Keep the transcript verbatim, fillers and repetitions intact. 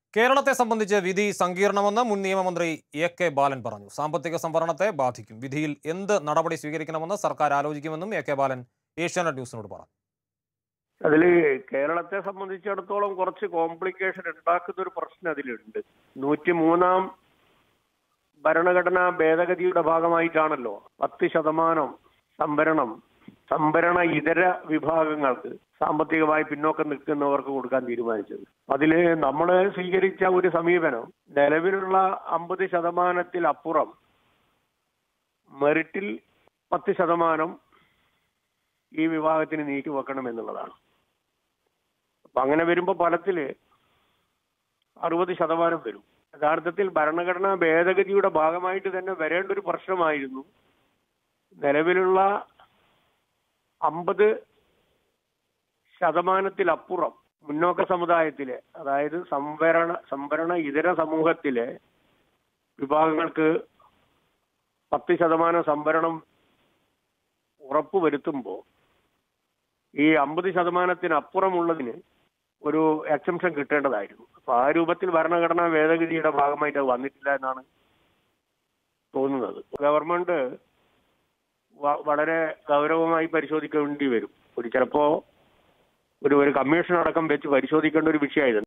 കേരളത്തെ സംബന്ധിച്ച് വിധി സങ്കീർണമെന്ന് മുൻ നിയമമന്ത്രി എ കെ ബാലൻ പറഞ്ഞു. സാമ്പത്തിക സംവരണത്തെ ബാധിക്കും. വിധിയിൽ എന്ത് നടപടി സ്വീകരിക്കണമെന്ന് സർക്കാർ ആലോചിക്കുമെന്നും എ കെ ബാലൻ ഏഷ്യാനെറ്റ് ന്യൂസിനോട് പറഞ്ഞു. അതില് കേരളത്തെ സംബന്ധിച്ചിടത്തോളം കുറച്ച് കോംപ്ലിക്കേഷൻ ഉണ്ടാക്കുന്ന ഒരു പ്രശ്നം അതിലുണ്ട്. നൂറ്റി മൂന്നാം ഭരണഘടനാ ഭേദഗതിയുടെ ഭാഗമായിട്ടാണല്ലോ പത്ത് ശതമാനം സംവരണം സംവരണ ഇതര വിഭാഗങ്ങൾക്ക് സാമ്പത്തികമായി പിന്നോക്കം നിൽക്കുന്നവർക്ക് കൊടുക്കാൻ തീരുമാനിച്ചത്. അതില് നമ്മൾ സ്വീകരിച്ച ഒരു സമീപനം നിലവിലുള്ള അമ്പത് ശതമാനത്തിൽ അപ്പുറം മെറിറ്റിൽ പത്ത് ശതമാനം ഈ വിഭാഗത്തിന് നീക്കി വെക്കണം എന്നുള്ളതാണ്. അപ്പൊ അങ്ങനെ വരുമ്പോ ഫലത്തില് അറുപത് ശതമാനം വരും. യഥാർത്ഥത്തിൽ ഭരണഘടനാ ഭേദഗതിയുടെ ഭാഗമായിട്ട് തന്നെ വരേണ്ട ഒരു പ്രശ്നമായിരുന്നു നിലവിലുള്ള അമ്പത് ശതമാനത്തിലപ്പുറം മുന്നോക്ക സമുദായത്തിലെ, അതായത് സംവരണ സംവരണ ഇതര സമൂഹത്തിലെ വിഭാഗങ്ങൾക്ക് പത്ത് ശതമാനം സംവരണം ഉറപ്പുവരുത്തുമ്പോൾ ഈ അമ്പത് ശതമാനത്തിനപ്പുറമുള്ളതിന് ഒരു എക്സംഷൻ കിട്ടേണ്ടതായിരുന്നു. അപ്പൊ ആ രൂപത്തിൽ ഭരണഘടനാ ഭേദഗതിയുടെ ഭാഗമായിട്ട് അത് വന്നിട്ടില്ല എന്നാണ് തോന്നുന്നത്. ഗവൺമെന്റ് വളരെ ഗൗരവമായി പരിശോധിക്കേണ്ടി വരും. ഒരു ചിലപ്പോ ഒരു ഒരു കമ്മീഷൻ അടക്കം വെച്ച് പരിശോധിക്കേണ്ട ഒരു വിഷയമായിരുന്നു.